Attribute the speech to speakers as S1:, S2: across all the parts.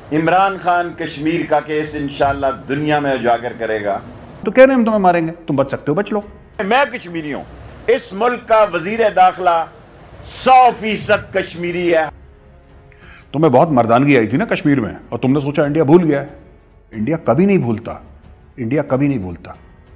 S1: इमरान खान कश्मीर का केस इंशाअल्लाह दुनिया में उजागर करेगा।
S2: तो कह रहे हैं हम तुम्हें मारेंगे, तुम बच सकते हो, बच लो।
S1: मैं कश्मीरी हूं, इस मुल्क का वजीर दाखिला 100% कश्मीरी है।
S2: तुम्हें बहुत मर्दानगी आई थी ना कश्मीर में, और तुमने सोचा इंडिया भूल गया है। इंडिया कभी नहीं भूलता, इंडिया कभी नहीं भूलता।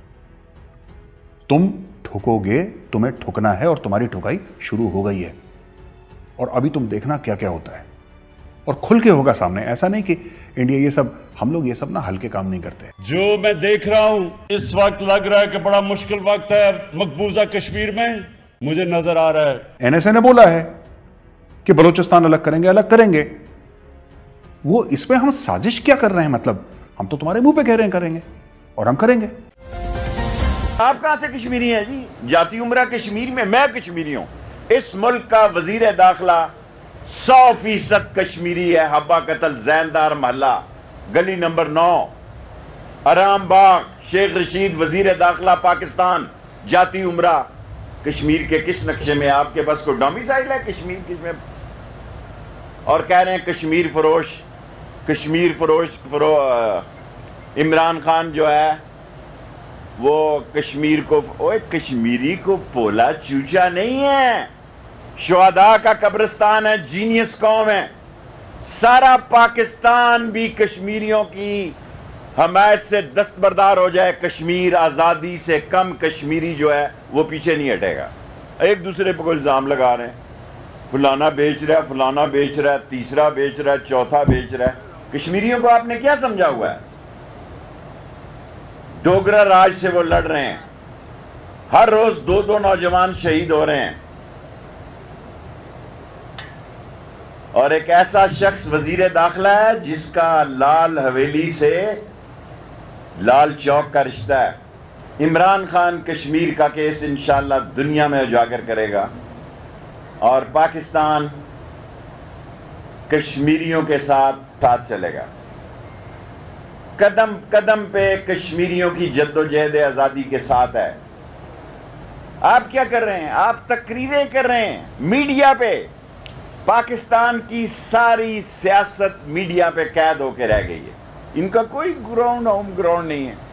S2: तुम ठुकोगे, तुम्हें ठुकना है, और तुम्हारी ठुकाई शुरू हो गई है। और अभी तुम देखना क्या क्या होता है, और खुल के होगा सामने। ऐसा नहीं कि इंडिया ये सब, हम लोग ये सब ना हल्के काम नहीं करते।
S3: जो मैं देख रहा हूं इस वक्त लग रहा है कि बड़ा मुश्किल वक्त है मकबूजा कश्मीर में, मुझे नजर आ रहा है।
S2: एनएसए ने बोला है कि बलूचिस्तान अलग करेंगे, अलग करेंगे। वो इसमें हम साजिश क्या कर रहे हैं? मतलब हम तो तुम्हारे मुंह पे कह रहे हैं करेंगे, और हम करेंगे।
S1: आप कहां से कश्मीरी हैं जी? जाती उम्रा कश्मीर में, मैं कश्मीरी हूं। इस मुल्क का वजीर दाखिला 100% कश्मीरी है। हब्बा कतल जैनदार महल्ला, गली नंबर 9, आराम बाग, शेख रशीद, वजीर दाखिला पाकिस्तान, जाती उम्रा। कश्मीर के किस नक्शे में? आपके पास कोई डोमिसाइल है कश्मीर किसमें? और कह रहे हैं कश्मीर फरोश, कश्मीर इमरान खान जो है वो कश्मीर को, ओए कश्मीरी को पोला चूचा नहीं है, शुहदा का कब्रिस्तान है, जीनियस कौम है। सारा पाकिस्तान भी कश्मीरियों की हमायत से दस्तबरदार हो जाए, कश्मीर आज़ादी से कम कश्मीरी जो है वो पीछे नहीं हटेगा। एक दूसरे पर कोई इल्ज़ाम लगा रहे हैं, फलाना बेच रहा है, फलाना बेच रहा है, तीसरा बेच रहा है, चौथा बेच रहा है। कश्मीरियों को आपने क्या समझा हुआ है? डोगरा राज से वो लड़ रहे हैं, हर रोज 2-2 नौजवान शहीद हो रहे हैं, और एक ऐसा शख्स वजीर दाखिला है जिसका लाल हवेली से लाल चौक का रिश्ता है। इमरान खान कश्मीर का केस इंशाअल्लाह दुनिया में उजागर करेगा, और पाकिस्तान कश्मीरियों के साथ चलेगा। कदम कदम पे कश्मीरियों की जद्दोजहद आज़ादी के साथ है। आप क्या कर रहे हैं? आप तकरीरें कर रहे हैं मीडिया पे। पाकिस्तान की सारी सियासत मीडिया पे कैद होकर रह गई है, इनका कोई ग्राउंड होम ग्राउंड नहीं है।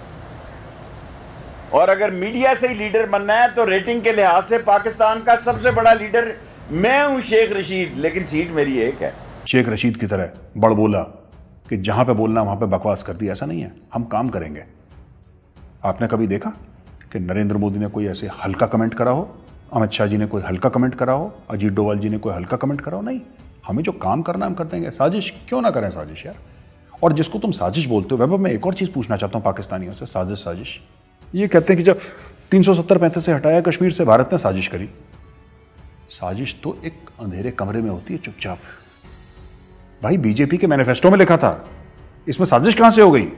S1: और अगर मीडिया से ही लीडर बनना है तो रेटिंग के लिहाज से पाकिस्तान का सबसे बड़ा लीडर मैं हूं, शेख रशीद, लेकिन सीट मेरी एक है।
S2: शेख रशीद की तरह बड़ बोला कि जहां पे बोलना वहां पे बकवास कर दी, ऐसा नहीं है। हम काम करेंगे। आपने कभी देखा कि नरेंद्र मोदी ने कोई ऐसे हल्का कमेंट करा हो, अमित शाह जी ने कोई हल्का कमेंट करा हो, अजीत डोभाल जी ने कोई हल्का कमेंट करा हो? नहीं, हमें जो काम करना हम कर देंगे। साजिश क्यों ना करें साजिश यार। और जिसको तुम साजिश बोलते हो, वैभव मैं एक और चीज़ पूछना चाहता हूँ पाकिस्तानियों से। साजिश साजिश ये कहते हैं कि जब 370-35 से हटाया कश्मीर से, भारत ने साजिश करी। साजिश तो एक अंधेरे कमरे में होती है, चुपचाप। भाई बीजेपी के मैनिफेस्टो में लिखा था, इसमें साजिश कहां से हो गई?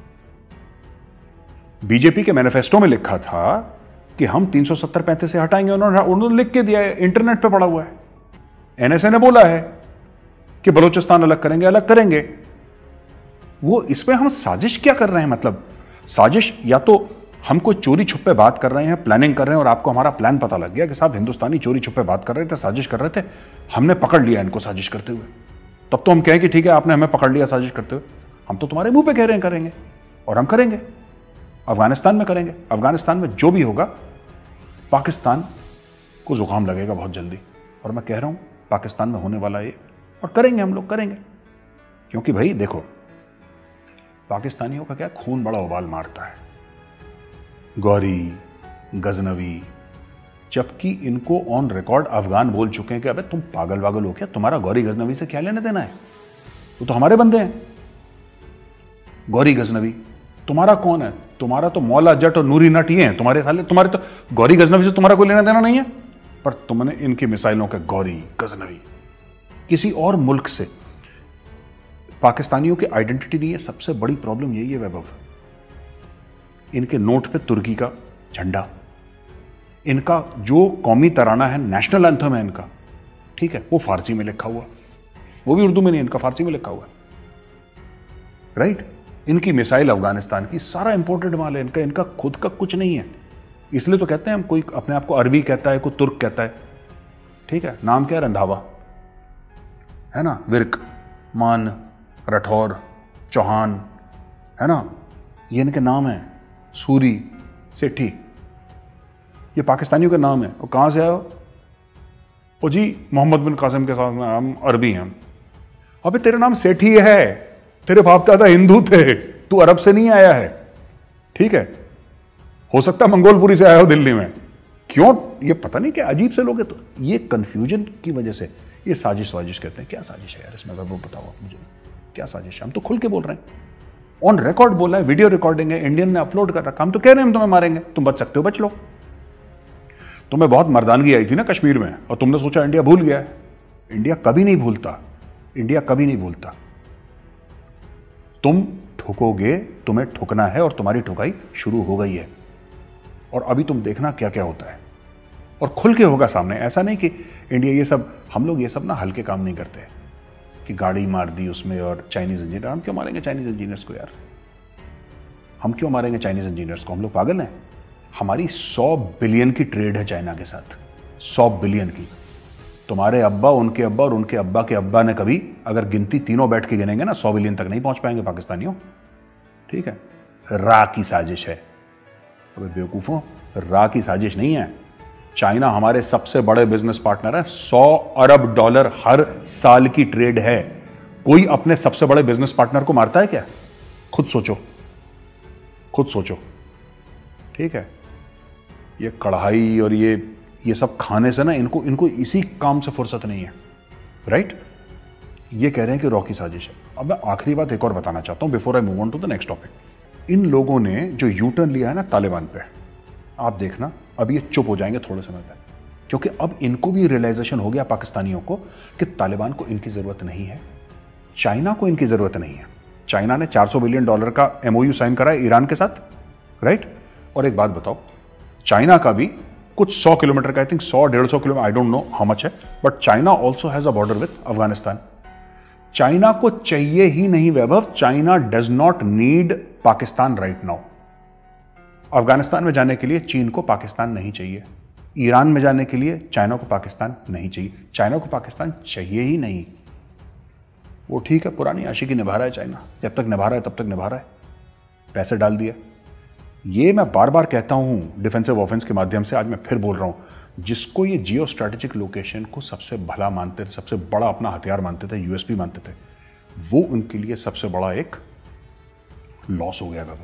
S2: बीजेपी के मैनिफेस्टो में लिखा था कि हम 370-35 से हटाएंगे, उन्होंने लिख के दिया है, इंटरनेट पे पड़ा हुआ है। एनएसए ने बोला है कि बलूचिस्तान अलग करेंगे, अलग करेंगे। वो इसमें हम साजिश क्या कर रहे हैं? मतलब साजिश या तो हम कोई चोरी छुपे बात कर रहे हैं, प्लानिंग कर रहे हैं, और आपको हमारा प्लान पता लग गया कि साहब हिंदुस्तानी चोरी छुपे बात कर रहे थे, साजिश कर रहे थे, हमने पकड़ लिया इनको साजिश करते हुए। तब तो हम कहें कि ठीक है आपने हमें पकड़ लिया साजिश करते हुए। हम तो तुम्हारे मुंह पे कह रहे हैं करेंगे, और हम करेंगे। अफगानिस्तान में करेंगे। अफगानिस्तान में जो भी होगा, पाकिस्तान को जुकाम लगेगा बहुत जल्दी। और मैं कह रहा हूं पाकिस्तान में होने वाला ये, और करेंगे, हम लोग करेंगे। क्योंकि भाई देखो, पाकिस्तानियों का क्या खून बड़ा उबाल मारता है। गौरी, गजनवी, जबकि इनको ऑन रिकॉर्ड अफगान बोल चुके हैं कि अबे तुम पागल वागल हो क्या, तुम्हारा गौरी गजनवी से क्या लेने देना है? वो तो हमारे बंदे हैं। गौरी गजनवी तुम्हारा कौन है? तुम्हारा तो मौला जट और नूरी नट ये हैं तुम्हारे साले। तुम्हारे तो गौरी गजनवी से तुम्हारा कोई लेना देना नहीं है। पर तुमने इनकी मिसाइलों के गौरी गजनवी किसी और मुल्क से, पाकिस्तानियों की आइडेंटिटी नहीं है। सबसे बड़ी प्रॉब्लम यही है वैभव, इनके नोट पे तुर्की का झंडा, इनका जो कौमी तराना है, नेशनल एंथम है इनका, ठीक है, वो फारसी में लिखा हुआ, वो भी उर्दू में नहीं, इनका फारसी में लिखा हुआ है, राइट। इनकी मिसाइल अफगानिस्तान की, सारा इंपोर्टेड माल है इनका, इनका खुद का कुछ नहीं है। इसलिए तो कहते हैं हम, कोई अपने आप को अरबी कहता है, कोई तुर्क कहता है, ठीक है, नाम क्या है? रंधावा है ना, विर्क, मान, राठौर, चौहान, है ना, ये इनके नाम हैं। सूरी, सेठी, ये पाकिस्तानियों के नाम है। और कहाँ से आए हो? ओ जी मोहम्मद बिन कासिम के साथ हम अरबी हैं। अबे तेरा नाम सेठी है, तेरे बाप दादा हिंदू थे, तू अरब से नहीं आया है, ठीक है? हो सकता है मंगोलपुरी से आया हो दिल्ली में। क्यों? ये पता नहीं क्या अजीब से लोग हैं। तो ये कंफ्यूजन की वजह से ये साजिश कहते हैं। क्या साजिश है यार इसमें? वो बताओ आप मुझे, क्या साजिश है? हम तो खुल के बोल रहे हैं, ऑन रिकॉर्ड बोला है, वीडियो रिकॉर्डिंग है, इंडियन ने अपलोड कर रखा। हम तो कह रहे हैं हम तुम्हें मारेंगे, तुम बच सकते हो बच लो। तुम्हें बहुत मर्दानगी आई थी ना कश्मीर में, और तुमने सोचा इंडिया भूल गया है। इंडिया कभी नहीं भूलता, इंडिया कभी नहीं भूलता। तुम ठुकोगे, तुम्हें ठुकना है, और तुम्हारी ठुकाई शुरू हो गई है। और अभी तुम देखना क्या क्या होता है, और खुल के होगा सामने। ऐसा नहीं कि इंडिया ये सब, हम लोग ये सब ना हल्के काम नहीं करते कि गाड़ी मार दी उसमें और चाइनीज इंजीनियर। हम क्यों मारेंगे चाइनीज इंजीनियर्स को यार? हम क्यों मारेंगे चाइनीज इंजीनियर्स को? हम लोग पागल हैं? हमारी 100 बिलियन की ट्रेड है चाइना के साथ, 100 बिलियन की। तुम्हारे अब्बा, उनके अब्बा और उनके अब्बा के अब्बा ने कभी, अगर गिनती तीनों बैठ के गिनेंगे ना, 100 बिलियन तक नहीं पहुंच पाएंगे पाकिस्तानियों, ठीक है? रा की साजिश है। अबे बेवकूफों, रा की साजिश नहीं है। चाइना हमारे सबसे बड़े बिजनेस पार्टनर है। 100 अरब डॉलर हर साल की ट्रेड है। कोई अपने सबसे बड़े बिजनेस पार्टनर को मारता है क्या? खुद सोचो, खुद सोचो, ठीक है? ये कढ़ाई और ये सब खाने से ना इनको इसी काम से फुर्सत नहीं है, राइट? ये कह रहे हैं कि रॉ की साजिश है। अब मैं आखिरी बात एक और बताना चाहता हूं before I move on to the next topic. इन लोगों ने जो यू टर्न लिया है ना तालिबान पे, आप देखना अब ये चुप हो जाएंगे थोड़े समय तक, क्योंकि अब इनको भी रियलाइजेशन हो गया पाकिस्तानियों को कि तालिबान को इनकी जरूरत नहीं है, चाइना को इनकी जरूरत नहीं है। चाइना ने $400 बिलियन का MOU साइन करा है ईरान के साथ, राइट? और एक बात बताओ, चाइना का भी कुछ 100 किलोमीटर का, I think 100-150 kilometre, I don't know how much है, but China also has a border with Afghanistan. China को चाहिए ही नहीं Vaibhav, China does not need Pakistan right now. Afghanistan में जाने के लिए चीन को पाकिस्तान नहीं चाहिए, ईरान में जाने के लिए चाइना को पाकिस्तान नहीं चाहिए। चाइना को पाकिस्तान चाहिए ही नहीं। वो ठीक है, पुरानी आशिकी निभा रहा है चाइना, जब तक निभा रहा है तब तक निभा रहा है, पैसे डाल दिया। ये मैं बार बार कहता हूं डिफेंसिव ऑफेंस के माध्यम से, आज मैं फिर बोल रहा हूं, जिसको ये जियो स्ट्रैटेजिक लोकेशन को सबसे भला मानते थे, सबसे बड़ा अपना हथियार मानते थे, यूएसपी मानते थे, वो उनके लिए सबसे बड़ा एक लॉस हो गया।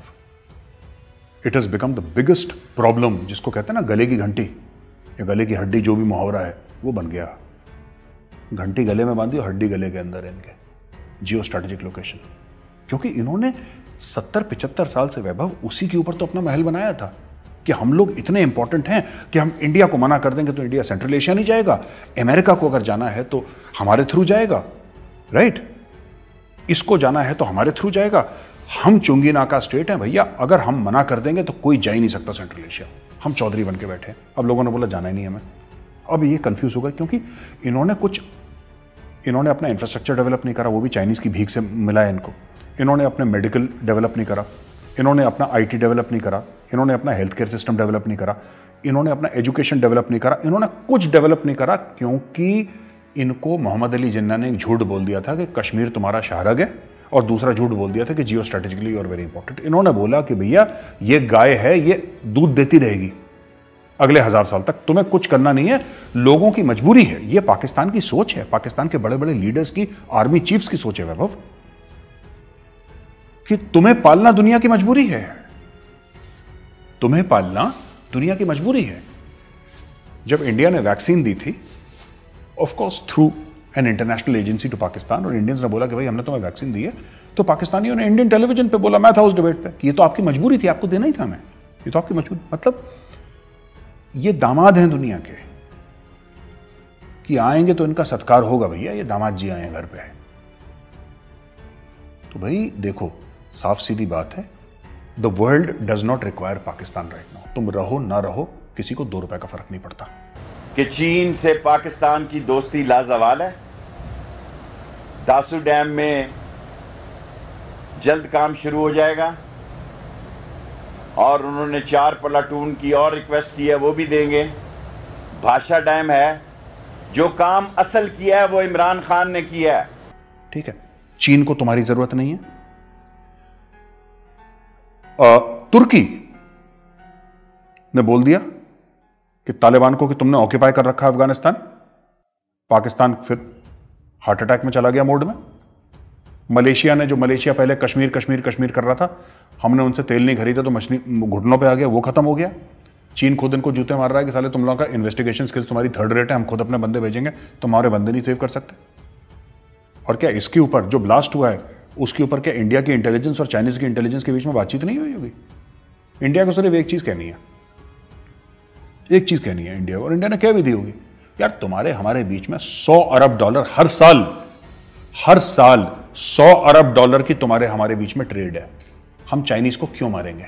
S2: It has become the biggest problem, जिसको कहते हैं ना गले की घंटी या गले की हड्डी, जो भी मुहावरा है वो बन गया। घंटी गले में बांधी और हड्डी गले के अंदर है इनके, जियो स्ट्रैटेजिक लोकेशन। क्योंकि इन्होंने 70-75 साल से वैभव उसी के ऊपर तो अपना महल बनाया था कि हम लोग इतने इंपॉर्टेंट हैं कि हम इंडिया को मना कर देंगे तो इंडिया सेंट्रल एशिया नहीं जाएगा, अमेरिका को अगर जाना है तो हमारे थ्रू जाएगा, राइट? इसको जाना है तो हमारे थ्रू जाएगा। हम चुंगी नाका स्टेट हैं भैया, अगर हम मना कर देंगे तो कोई जा ही नहीं सकता सेंट्रल एशिया। हम चौधरी बन के बैठे। अब लोगों ने बोला जाना ही नहीं हमें। अब ये कंफ्यूज हो गए क्योंकि इन्होंने अपना इंफ्रास्ट्रक्चर डेवलप नहीं करा, वो भी चाइनीज की भीख से मिला है इनको। इन्होंने अपने मेडिकल डेवलप नहीं करा, इन्होंने अपना IT डेवलप नहीं करा, इन्होंने अपना हेल्थ केयर सिस्टम डेवलप नहीं करा, इन्होंने अपना एजुकेशन डेवलप नहीं करा, इन्होंने कुछ डेवलप नहीं करा, क्योंकि इनको मोहम्मद अली जिन्ना ने एक झूठ बोल दिया था कि कश्मीर तुम्हारा शाहरग है, और दूसरा झूठ बोल दिया था कि जियो स्ट्रेटेजिकली और वेरी इंपॉर्टेंट। इन्होंने बोला कि भैया ये गाय है, ये दूध देती रहेगी अगले 1000 साल तक, तुम्हें कुछ करना नहीं है, लोगों की मजबूरी है। ये पाकिस्तान की सोच है, पाकिस्तान के बड़े बड़े लीडर्स की, आर्मी चीफ्स की सोच है वैभव, कि तुम्हें पालना दुनिया की मजबूरी है, तुम्हें पालना दुनिया की मजबूरी है। जब इंडिया ने वैक्सीन दी थी, of course through an international agency to Pakistan, और इंडियंस ने बोला कि भाई हमने तुम्हें वैक्सीन दी है, तो पाकिस्तानियों ने इंडियन टेलीविजन पे बोला, मैं था उस डिबेट पे, कि ये तो आपकी मजबूरी थी, आपको देना ही था हमें, ये तो आपकी मजबूरी। मतलब ये दामाद हैं दुनिया के, कि आएंगे तो इनका सत्कार होगा, भैया ये दामाद जी आए हैं घर पे। तो भाई देखो, साफ सीधी बात है, the world does not require Pakistan right now. तुम रहो ना रहो, किसी को 2 रुपए का फर्क नहीं पड़ता।
S1: कि चीन से पाकिस्तान की दोस्ती लाजवाल है। दासू डैम में जल्द काम शुरू हो जाएगा, और उन्होंने 4 प्लाटून की और रिक्वेस्ट की है, वो भी देंगे। भाषा डैम है, जो काम असल किया है वो इमरान खान ने किया है।
S2: ठीक है, चीन को तुम्हारी जरूरत नहीं है। तुर्की ने बोल दिया कि तालिबान को कि तुमने ऑक्यूपाई कर रखा है अफगानिस्तान। पाकिस्तान फिर हार्ट अटैक में चला गया मोड में। मलेशिया ने, जो मलेशिया पहले कश्मीर कश्मीर कश्मीर कर रहा था, हमने उनसे तेल नहीं खरीदा तो मछली घुटनों पे आ गया, वो खत्म हो गया। चीन खुद इनको जूते मार रहा है कि साले तुम लोगों का इन्वेस्टिगेशन स्किल्स तुम्हारी थर्ड रेट है, हम खुद अपने बंदे भेजेंगे, तुम्हारे बंदे नहीं सेव कर सकते। और क्या इसके ऊपर जो ब्लास्ट हुआ है उसके ऊपर क्या इंडिया की इंटेलिजेंस और चाइनीज की इंटेलिजेंस के बीच में बातचीत नहीं हुई होगी? इंडिया को सिर्फ एक चीज कहनी है, एक चीज कहनी है इंडिया को, और इंडिया ने कह भी दी होगी, यार तुम्हारे हमारे बीच में 100 अरब डॉलर हर साल 100 अरब डॉलर की तुम्हारे हमारे बीच में ट्रेड है, हम चाइनीज को क्यों मारेंगे?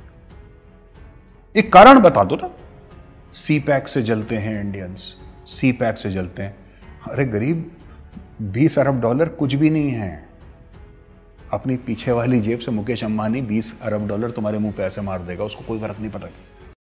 S2: एक कारण बता दो ना। सी पैक से जलते हैं इंडियंस, सी पैक से जलते हैं। अरे गरीब, 20 अरब डॉलर कुछ भी नहीं है। अपनी पीछे वाली जेब से मुकेश अंबानी 20 अरब डॉलर तुम्हारे मुंह पे ऐसे मार देगा, उसको कोई फर्क नहीं पड़ेगा।